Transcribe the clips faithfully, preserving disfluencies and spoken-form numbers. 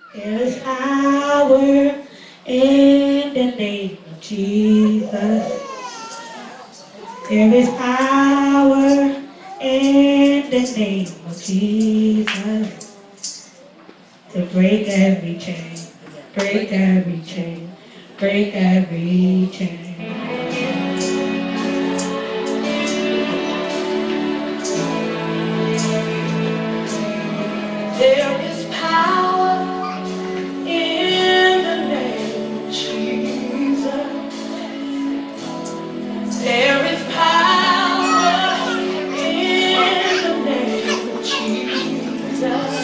There is power in the name of Jesus. There is power in the name of Jesus to break every chain, break every chain, break every chain. There is power in the name of Jesus. There is power in the name of Jesus.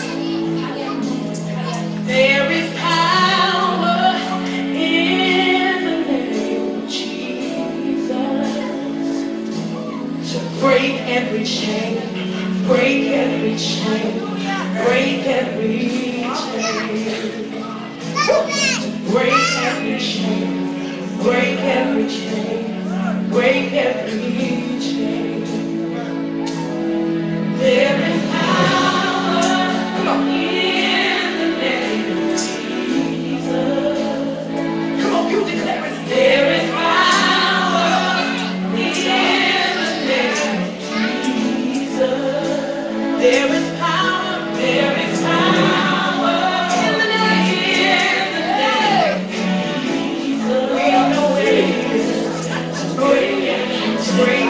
There is power in the name of Jesus to break every chain, break every chain, break every chain, break every chain, break every chain, break every chain. There is power in the name of Jesus. Come on, you declare it. There is power in the name of Jesus. There is power, there is power in the name, in the name of Jesus. We know it is. Break it, break